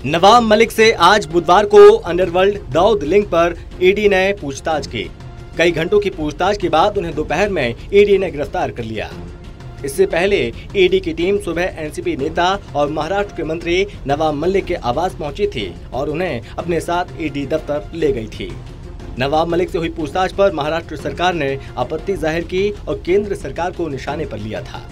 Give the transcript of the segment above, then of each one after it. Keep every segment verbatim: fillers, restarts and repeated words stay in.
नवाब मलिक से आज बुधवार को अंडरवर्ल्ड दाऊद लिंक पर ईडी ने पूछताछ की। कई घंटों की पूछताछ के बाद उन्हें दोपहर में ईडी ने गिरफ्तार कर लिया। इससे पहले ईडी की टीम सुबह एनसीपी नेता और महाराष्ट्र के मंत्री नवाब मलिक के आवास पहुंची थी और उन्हें अपने साथ ईडी दफ्तर ले गई थी। नवाब मलिक से हुई पूछताछ पर महाराष्ट्र सरकार ने आपत्ति जाहिर की और केंद्र सरकार को निशाने पर लिया था।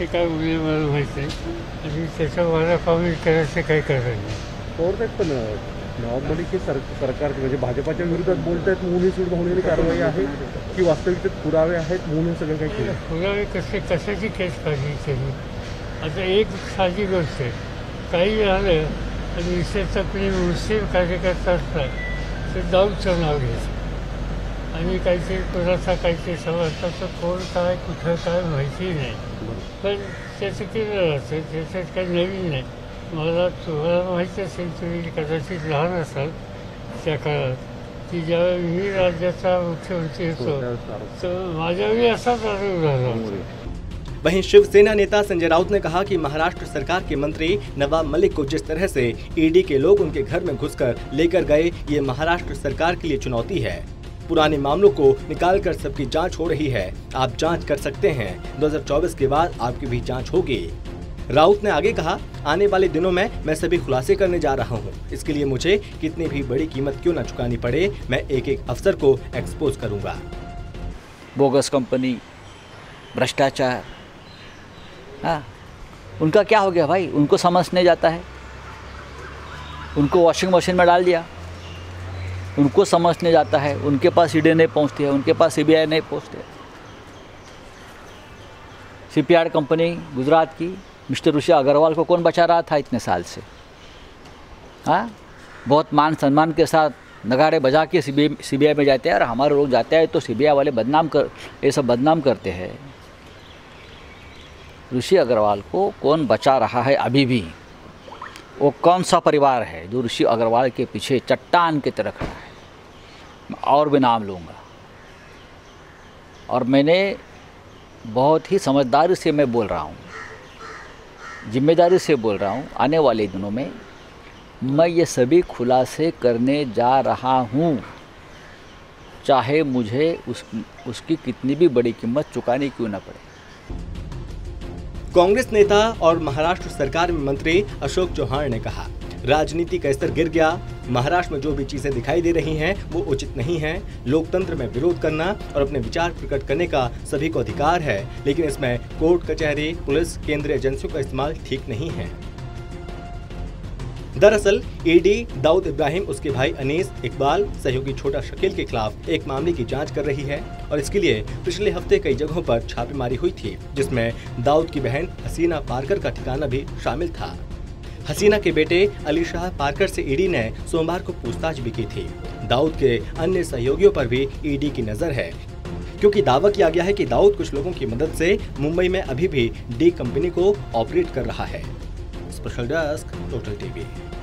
नवाब मलिक हे सर सरकार म्हणजे भाजपाच्या विरोधात बोलतायत म्हणून सुद्धा होणारी कारवाई आहे की वास्तविक पुरावे आहेत म्हणून सगळं काही केलं? पुरावे कसे कशाची केस काढली केली? आता एक साधी गोष्ट आहे, काही झालं आणि विशेषतः कुणी मुस्लिम कार्यकर्ता असतात ते दाऊदचं नाव घ्यायचं आणि काहीतरी कोणाचा काहीतरी समजतात कोण काय कुठं काय माहिती नाही, पण त्याचं केलं जातं, त्याच्यात काही नवीन नाही। मला तुम्हाला माहीत असेल, तुम्ही कदाचित लहान असाल त्या काळात की ज्यावेळी मी राज्याचा मुख्यमंत्री होतो तर माझ्यावेळी असाच अनुभव झाला। वहीं शिवसेना नेता संजय राउत ने कहा कि महाराष्ट्र सरकार के मंत्री नवाब मलिक को जिस तरह से ईडी के लोग उनके घर में घुसकर लेकर गए, ये महाराष्ट्र सरकार के लिए चुनौती है। पुराने मामलों को निकालकर सबकी जांच हो रही है। आप जांच कर सकते हैं, दो हज़ार चौबीस के बाद आपकी भी जांच होगी। राउत ने आगे कहा, आने वाले दिनों में मैं सभी खुलासे करने जा रहा हूं। इसके लिए मुझे कितनी भी बड़ी कीमत क्यों न चुकानी पड़े, मैं एक एक अफसर को एक्सपोज करूंगा। बोगस कंपनी, भ्रष्टाचार, हाँ, उनका क्या हो गया भाई? उनको समझ नहीं जाता है, उनको वॉशिंग मशीन में डाल दिया, उनको समझ नहीं जाता है, उनके पास ईडी नहीं पहुंचती है, उनके पास सीबीआई नहीं पहुंचती है। सीपीआर कंपनी गुजरात की मिस्टर ऋषि अग्रवाल को कौन बचा रहा था इतने साल से? हाँ, बहुत मान सम्मान के साथ नगाड़े बजा के सीबीआई सीबीआई में जाते हैं और हमारे लोग जाते हैं तो सीबीआई वाले बदनाम कर ये सब बदनाम करते हैं। ऋषि अग्रवाल को कौन बचा रहा है अभी भी? वो कौन सा परिवार है जो ऋषि अग्रवाल के पीछे चट्टान की तरह खड़ा है? मैं और भी नाम लूँगा और मैंने बहुत ही समझदारी से मैं बोल रहा हूँ, जिम्मेदारी से बोल रहा हूँ। आने वाले दिनों में मैं ये सभी खुलासे करने जा रहा हूँ, चाहे मुझे उस उसकी कितनी भी बड़ी कीमत चुकानी क्यों न पड़े। कांग्रेस नेता और महाराष्ट्र सरकार में मंत्री अशोक चौहान ने कहा, राजनीति का स्तर गिर गया। महाराष्ट्र में जो भी चीजें दिखाई दे रही हैं वो उचित नहीं है। लोकतंत्र में विरोध करना और अपने विचार प्रकट करने का सभी को अधिकार है, लेकिन इसमें कोर्ट कचहरी, पुलिस, केंद्रीय एजेंसियों का इस्तेमाल ठीक नहीं है। दरअसल ईडी दाऊद इब्राहिम, उसके भाई अनीस, इकबाल, सहयोगी छोटा शकील के खिलाफ एक मामले की जांच कर रही है और इसके लिए पिछले हफ्ते कई जगहों पर छापेमारी हुई थी, जिसमें दाऊद की बहन हसीना पारकर का ठिकाना भी शामिल था। हसीना के बेटे अली शाह पारकर से ईडी ने सोमवार को पूछताछ भी की थी। दाऊद के अन्य सहयोगियों पर भी ईडी की नजर है, क्योंकि दावा किया गया है कि दाऊद कुछ लोगों की मदद से मुंबई में अभी भी डी कंपनी को ऑपरेट कर रहा है। Special desk, total TV.